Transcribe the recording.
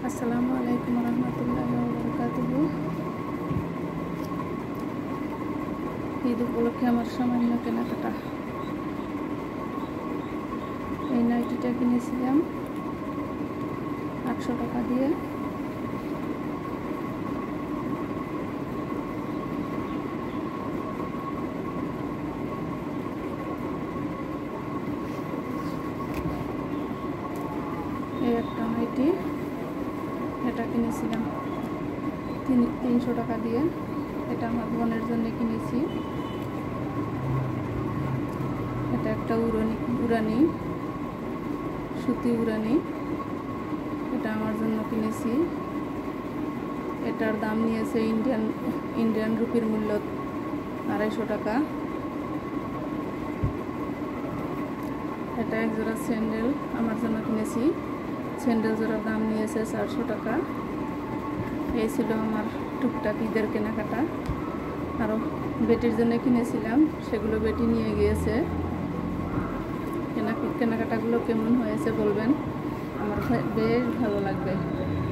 আসসালামু আলাইকুম রহমতুল্লাহি ওয়া বারাকাতুহু। ঈদ উপলক্ষে আমার সামান্য কেনাকাটা। এই নাইটিটা কিনেছিলাম 800 টাকা দিয়ে। এই একটা নাইটি, এটা কিনেছিলাম 300 টাকা দিয়ে। এটা আমার বোনের জন্য কিনেছি। এটা একটা উড়ানি সুতি উড়ানি, এটা আমার জন্য কিনেছি। এটার দাম নিয়েছে ইন্ডিয়ান রুপির মূল্য 250 টাকা। এটা এক জোড়া স্যান্ডেল আমার জন্য কিনেছি। স্যান্ডেল জোড়ার দাম নিয়েছে 400 টাকা। এই ছিল আমার টুকটাক ঈদের কেনাকাটা। আরও বেটির জন্য কিনেছিলাম, সেগুলো বেটি নিয়ে গিয়েছে। কেনাকাটাগুলো কেমন হয়েছে বলবেন, আমার বেশ ভালো লাগবে।